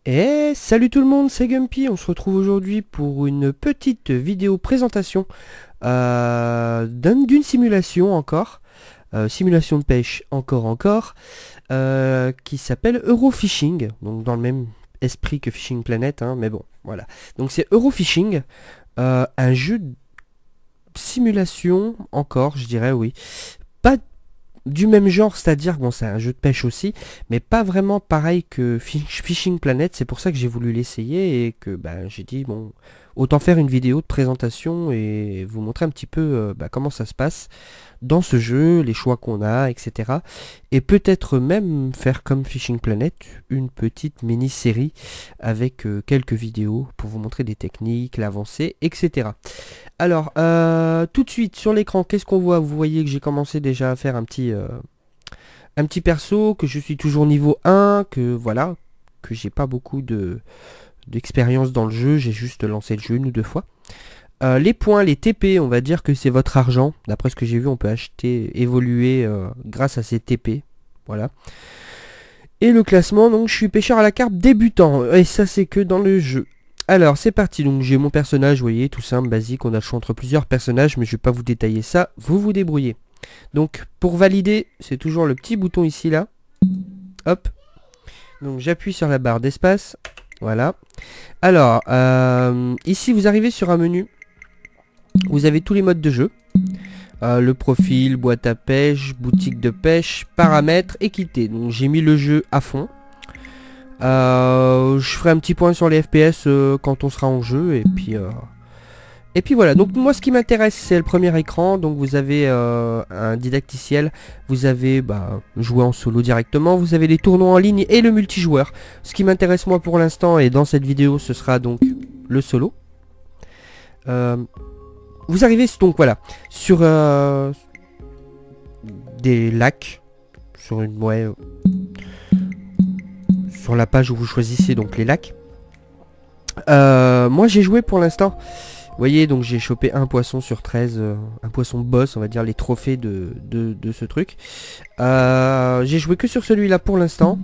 Et salut tout le monde, c'est Gumpy. On se retrouve aujourd'hui pour une petite vidéo présentation d'une simulation encore, simulation de pêche qui s'appelle Eurofishing, donc dans le même esprit que Fishing Planet, hein, mais bon, voilà. Donc c'est Eurofishing, un jeu de simulation encore, je dirais, oui. Pas du même genre, c'est-à-dire, bon, c'est un jeu de pêche aussi, mais pas vraiment pareil que Fishing Planet. C'est pour ça que j'ai voulu l'essayer et que j'ai dit, bon, autant faire une vidéo de présentation et vous montrer un petit peu comment ça se passe dans ce jeu, les choix qu'on a, etc. Et peut-être même faire comme Fishing Planet, une petite mini-série avec quelques vidéos pour vous montrer des techniques, l'avancée, etc. Alors, tout de suite sur l'écran, qu'est-ce qu'on voit? Vous voyez que j'ai commencé déjà à faire un petit perso, que je suis toujours niveau 1, que voilà, que j'ai pas beaucoup d'expérience dans le jeu, j'ai juste lancé le jeu une ou deux fois. Les points, les TP, on va dire que c'est votre argent. D'après ce que j'ai vu, on peut acheter, évoluer grâce à ces TP. Voilà. Et le classement, donc je suis pêcheur à la carpe débutant. Et ça, c'est que dans le jeu. Alors, c'est parti. Donc, j'ai mon personnage, vous voyez, tout simple, basique. On a le choix entre plusieurs personnages, mais je vais pas vous détailler ça. Vous vous débrouillez. Donc, pour valider, c'est toujours le petit bouton ici, là. Hop. Donc, j'appuie sur la barre d'espace. Voilà. Alors, ici, vous arrivez sur un menu. Vous avez tous les modes de jeu. Le profil, boîte à pêche, boutique de pêche, paramètres, équité. Donc j'ai mis le jeu à fond. Je ferai un petit point sur les FPS quand on sera en jeu. Et puis voilà. Donc moi ce qui m'intéresse c'est le premier écran. Donc vous avez un didacticiel. Vous avez jouer en solo directement. Vous avez les tournois en ligne et le multijoueur. Ce qui m'intéresse moi pour l'instant et dans cette vidéo ce sera donc le solo. Vous arrivez donc voilà sur des lacs, sur une sur la page où vous choisissez donc les lacs. Moi j'ai joué pour l'instant. Vous voyez donc j'ai chopé un poisson sur 13, un poisson boss, on va dire les trophées de ce truc. J'ai joué que sur celui-là pour l'instant.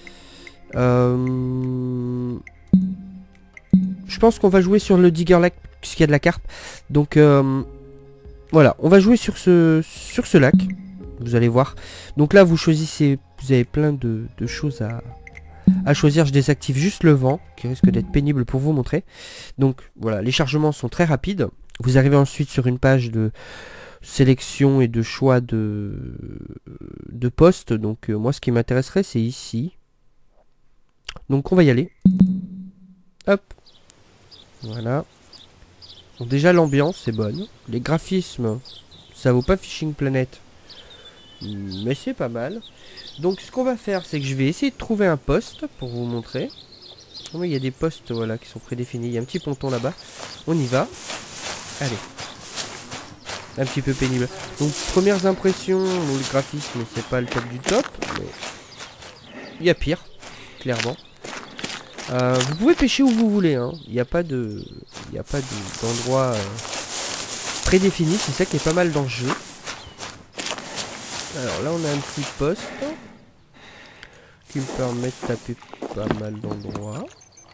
Je pense qu'on va jouer sur le Digger Lake puisqu'il y a de la carpe. Donc voilà, on va jouer sur ce lac. Vous allez voir. Donc là vous choisissez, vous avez plein de choses à choisir. Je désactive juste le vent qui risque d'être pénible pour vous montrer. Donc voilà, les chargements sont très rapides. Vous arrivez ensuite sur une page de sélection et de choix de postes. Donc moi ce qui m'intéresserait c'est ici. Donc on va y aller. Hop. Voilà. Donc déjà l'ambiance est bonne. Les graphismes, ça vaut pas Fishing Planet. Mais c'est pas mal. Donc ce qu'on va faire, c'est que je vais essayer de trouver un poste pour vous montrer. Oui, il y a des postes voilà, qui sont prédéfinis. Il y a un petit ponton là-bas. On y va. Allez. Un petit peu pénible. Donc premières impressions, le graphisme c'est pas le top du top. Mais il y a pire, clairement. Vous pouvez pêcher où vous voulez, hein. Il n'y a pas d'endroit prédéfini, c'est ça qui est pas mal dans le jeu. Alors là on a un petit poste qui me permet de taper pas mal d'endroits.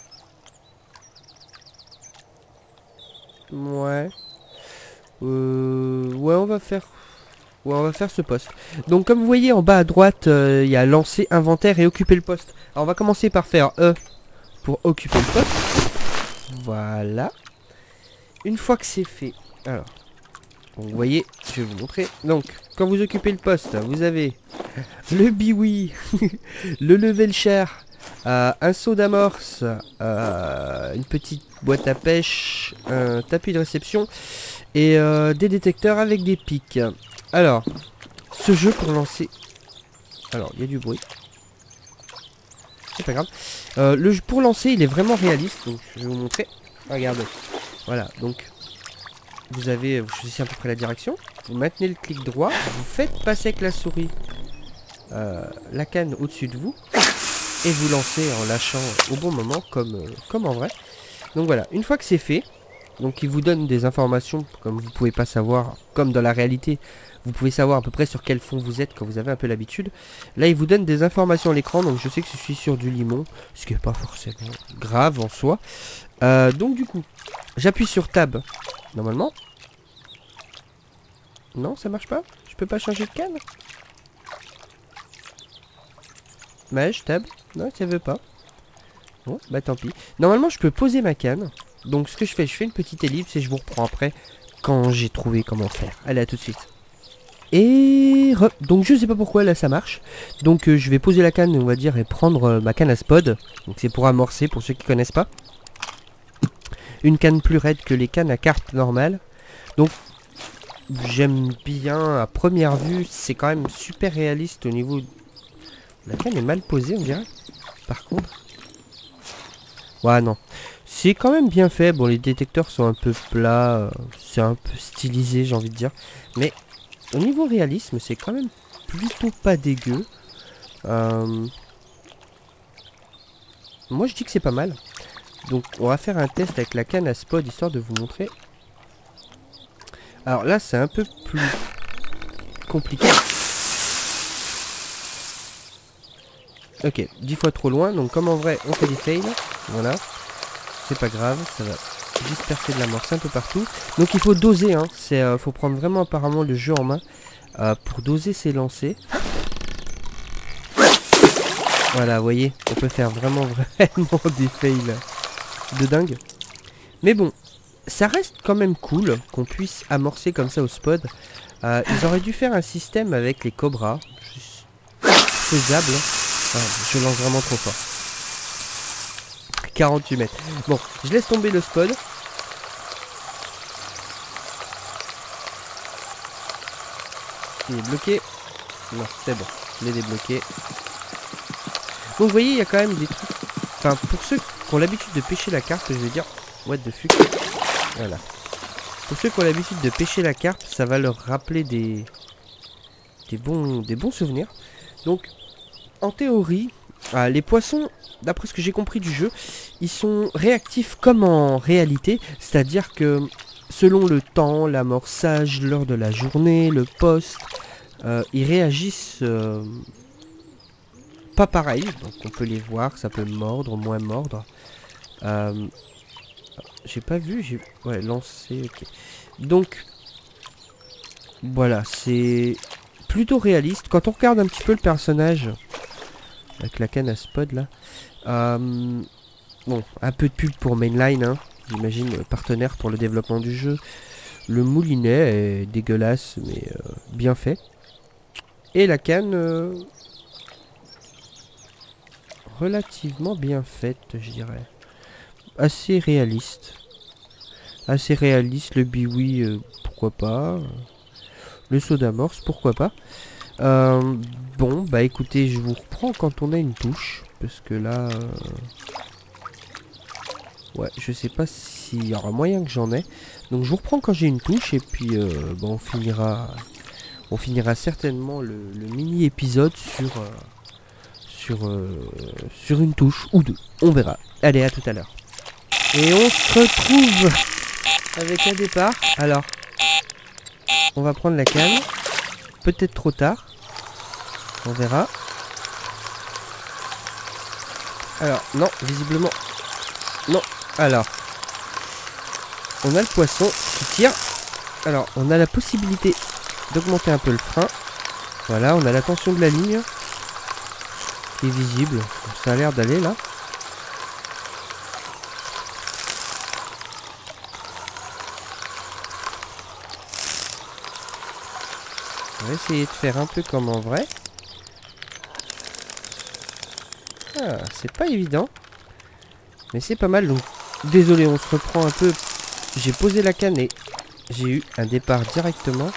Ouais. Ouais on va faire ce poste. Donc comme vous voyez en bas à droite, il y a lancer, inventaire et occuper le poste. Alors on va commencer par faire E pour occuper le poste. Voilà. Une fois que c'est fait, alors, vous voyez, je vais vous montrer. Donc, quand vous occupez le poste, vous avez le biwi, le level share, un seau d'amorce, une petite boîte à pêche, un tapis de réception et des détecteurs avec des pics. Alors, ce jeu pour lancer... Alors, il y a du bruit. C'est pas grave. Pour lancer, il est vraiment réaliste. Donc, je vais vous montrer. Regardez. Voilà. Donc, vous choisissez à peu près la direction. Vous maintenez le clic droit. Vous faites passer avec la souris la canne au-dessus de vous. Et vous lancez en lâchant au bon moment, comme en vrai. Donc voilà. Une fois que c'est fait, Donc il vous donne des informations comme vous pouvez pas savoir, comme dans la réalité, vous pouvez savoir à peu près sur quel fond vous êtes quand vous avez un peu l'habitude. Là il vous donne des informations à l'écran, donc je sais que je suis sur du limon, ce qui n'est pas forcément grave en soi. Donc du coup, j'appuie sur Tab, normalement. Non, ça marche pas? Je peux pas changer de canne? Mage, Tab? Non, ça veut pas. Bon, bah tant pis. Normalement je peux poser ma canne. Donc ce que je fais une petite ellipse et je vous reprends après quand j'ai trouvé comment faire. Allez, à tout de suite. Donc je sais pas pourquoi là ça marche. Donc je vais poser la canne, on va dire, et prendre ma canne à spod. Donc c'est pour amorcer, pour ceux qui connaissent pas. Une canne plus raide que les cannes à carpe normales. Donc j'aime bien à première vue, c'est quand même super réaliste au niveau... La canne est mal posée on dirait. Par contre... Ouais non. C'est quand même bien fait. Bon, les détecteurs sont un peu plats. C'est un peu stylisé, j'ai envie de dire. Mais au niveau réalisme, c'est quand même plutôt pas dégueu. Moi, je dis que c'est pas mal. Donc, on va faire un test avec la canne à spod, histoire de vous montrer. Alors là, c'est un peu plus compliqué. Ok, 10 fois trop loin. Donc, comme en vrai, on fait des fails. Voilà. C'est pas grave, ça va disperser de la morse un peu partout. Donc il faut doser, hein. Faut prendre vraiment apparemment le jeu en main pour doser ses lancers. Voilà, vous voyez, on peut faire vraiment des fails de dingue. Mais bon, ça reste quand même cool qu'on puisse amorcer comme ça au spod. Ils auraient dû faire un système avec les cobras. Faisable. Ah, je lance vraiment trop fort. 48 mètres. Bon, je laisse tomber le spod. Il est bloqué. Non, c'est bon. Je l'ai débloqué. Donc vous voyez, il y a quand même des trucs... Enfin, pour ceux qui ont l'habitude de pêcher la carpe, je vais dire... What the fuck. Voilà. Pour ceux qui ont l'habitude de pêcher la carpe, ça va leur rappeler des bons souvenirs. Donc, en théorie... les poissons, d'après ce que j'ai compris du jeu, ils sont réactifs comme en réalité, c'est-à-dire que selon le temps, l'amorçage, l'heure de la journée, le poste, ils réagissent pas pareil. Donc on peut les voir, ça peut mordre, moins mordre. J'ai pas vu, ouais, lancé, ok. Donc, voilà, c'est plutôt réaliste. Quand on regarde un petit peu le personnage... Avec la canne à spod là. Bon, un peu de pub pour Mainline, hein. J'imagine partenaire pour le développement du jeu. Le moulinet est dégueulasse, mais bien fait. Et la canne, relativement bien faite, je dirais. Assez réaliste. Assez réaliste, le biwi, pourquoi pas. Le saut d'amorce, pourquoi pas. Bon, bah écoutez, je vous reprends quand on a une touche. Parce que là... Ouais, je sais pas s'il y aura moyen que j'en ai. Donc je vous reprends quand j'ai une touche. Et puis, bon, on finira certainement le mini-épisode sur une touche ou deux. On verra. Allez, à tout à l'heure. Et on se retrouve avec un départ. Alors, on va prendre la canne. Peut-être trop tard. On verra. Alors, non, visiblement. Non. Alors. On a le poisson qui tire. Alors, on a la possibilité d'augmenter un peu le frein. Voilà, on a la tension de la ligne. Qui est visible. Ça a l'air d'aller là. On va essayer de faire un peu comme en vrai. Ah, c'est pas évident. Mais c'est pas mal. Donc, désolé, on se reprend un peu. J'ai posé la canne et j'ai eu un départ directement.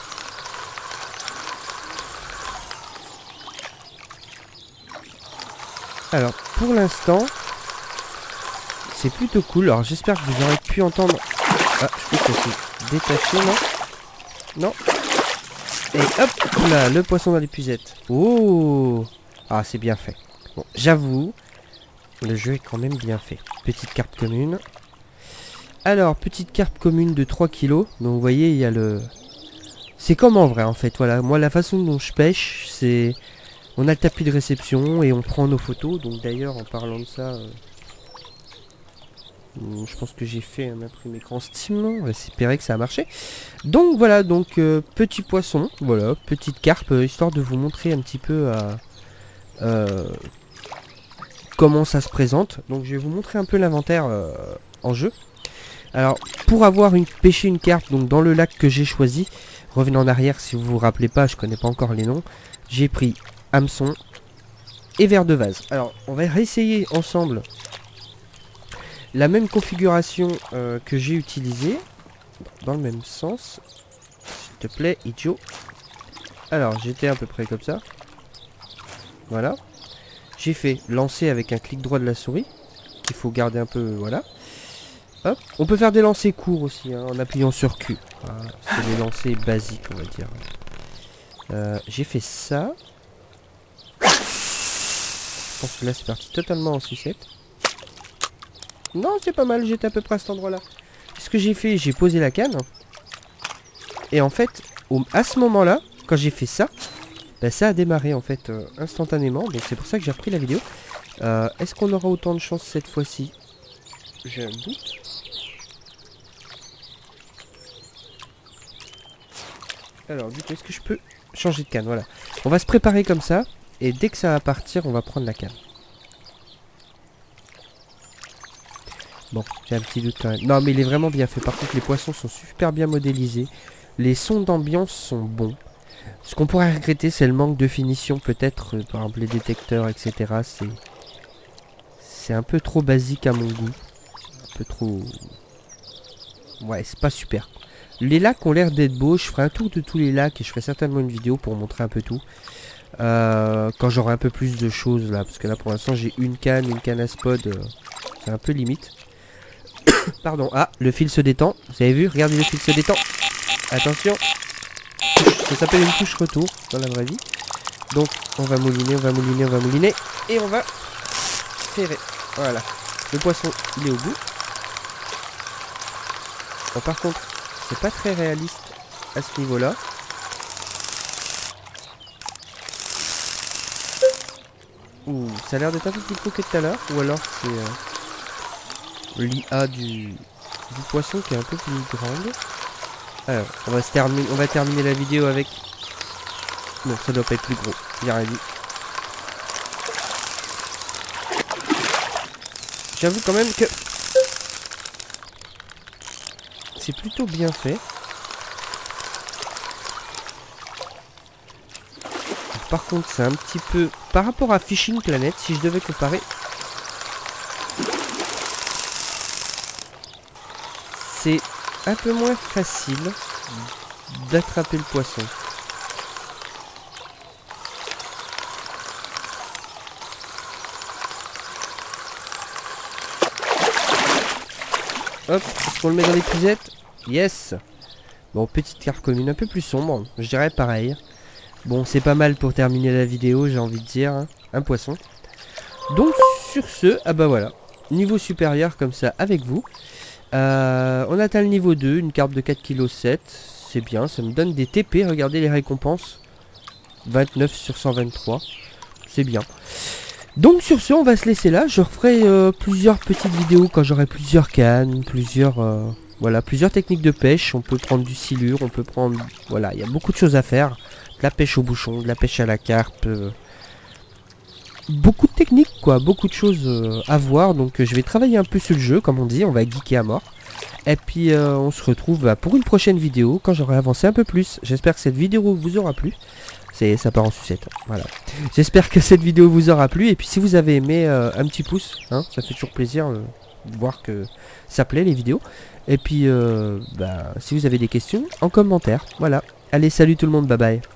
Alors, pour l'instant, c'est plutôt cool. Alors, j'espère que vous aurez pu entendre... Ah, je pense que c'est détaché, non? Non. Et hop là, le poisson dans l'épuisette. Oh! Ah, c'est bien fait. Bon, j'avoue, le jeu est quand même bien fait. Petite carte commune. Alors, petite carpe commune de 3 kilos. Donc vous voyez, il y a le... C'est comme en vrai en fait, voilà. Moi la façon dont je pêche, c'est... On a le tapis de réception et on prend nos photos. Donc d'ailleurs, en parlant de ça... je pense que j'ai fait un imprimé écran Steam, on va espérer que ça a marché. Donc voilà, donc petit poisson, voilà, petite carpe, histoire de vous montrer un petit peu comment ça se présente. Donc je vais vous montrer un peu l'inventaire en jeu. Alors pour avoir pêché une carpe donc dans le lac que j'ai choisi, revenez en arrière si vous vous rappelez pas, je connais pas encore les noms. J'ai pris hameçon et verre de vase. Alors on va réessayer ensemble la même configuration que j'ai utilisée, dans le même sens, s'il te plaît, idiot. Alors, j'étais à peu près comme ça. Voilà. J'ai fait lancer avec un clic droit de la souris, qu'il faut garder un peu, voilà. Hop. On peut faire des lancers courts aussi, hein, en appuyant sur Q. Voilà. C'est des lancers basiques, on va dire. J'ai fait ça. Je pense que là, c'est parti totalement en sucette. Non, c'est pas mal, j'étais à peu près à cet endroit-là. Ce que j'ai fait, j'ai posé la canne. Et en fait, à ce moment-là, quand j'ai fait ça, bah, ça a démarré en fait instantanément. Donc c'est pour ça que j'ai repris la vidéo. Est-ce qu'on aura autant de chance cette fois-ci? J'ai un doute. Alors, du coup, est-ce que je peux changer de canne? Voilà. On va se préparer comme ça. Et dès que ça va partir, on va prendre la canne. Bon, j'ai un petit doute quand même. Non, mais il est vraiment bien fait. Par contre, les poissons sont super bien modélisés. Les sons d'ambiance sont bons. Ce qu'on pourrait regretter, c'est le manque de finition, peut-être. Par exemple, les détecteurs, etc. C'est un peu trop basique à mon goût. Un peu trop... Ouais, c'est pas super. Les lacs ont l'air d'être beaux. Je ferai un tour de tous les lacs et je ferai certainement une vidéo pour montrer un peu tout. Quand j'aurai un peu plus de choses là. Parce que là, pour l'instant, j'ai une canne à spot. C'est un peu limite. Pardon, ah, le fil se détend. Vous avez vu? Regardez, le fil se détend. Attention. Ça s'appelle une touche retour dans la vraie vie. Donc, on va mouliner, on va mouliner, on va mouliner. Et on va serrer. Voilà. Le poisson, il est au bout. Bon, par contre, c'est pas très réaliste à ce niveau-là. Ouh, ça a l'air d'être un peu plus gros que tout à l'heure. Ou alors c'est... l'IA du poisson qui est un peu plus grande. Alors, on va terminer la vidéo avec... Non, ça doit pas être plus gros. Il a rien dit. J'avoue quand même que... c'est plutôt bien fait. Par contre, c'est un petit peu... Par rapport à Fishing Planet, si je devais comparer... c'est un peu moins facile d'attraper le poisson. Hop, est-ce qu'on le met dans l'épuisette? Yes. Bon, petite carpe commune, un peu plus sombre, je dirais pareil. Bon, c'est pas mal pour terminer la vidéo, j'ai envie de dire, hein. Un poisson. Donc, sur ce, ah bah voilà, niveau supérieur comme ça avec vous. On atteint le niveau 2, une carpe de 4,7 kg, c'est bien, ça me donne des TP, regardez les récompenses. 29 sur 123, c'est bien. Donc sur ce, on va se laisser là, je referai plusieurs petites vidéos quand j'aurai plusieurs cannes, voilà, plusieurs techniques de pêche. On peut prendre du silure, on peut prendre, voilà, il y a beaucoup de choses à faire. De la pêche au bouchon, de la pêche à la carpe, beaucoup de techniques quoi, beaucoup de choses à voir. Donc je vais travailler un peu sur le jeu, comme on dit, on va geeker à mort. Et puis on se retrouve pour une prochaine vidéo quand j'aurai avancé un peu plus. J'espère que cette vidéo vous aura plu. Ça part en sucette, voilà. J'espère que cette vidéo vous aura plu. Et puis si vous avez aimé, un petit pouce, hein, ça fait toujours plaisir de voir que ça plaît les vidéos. Et puis si vous avez des questions, en commentaire, voilà. Allez, salut tout le monde, bye bye.